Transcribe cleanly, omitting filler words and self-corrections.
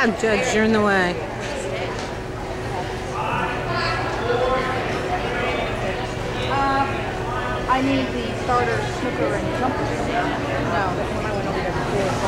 God, Judge, you're in the way. I need the starter, snooker, and jumper. No, that's when I went over there before.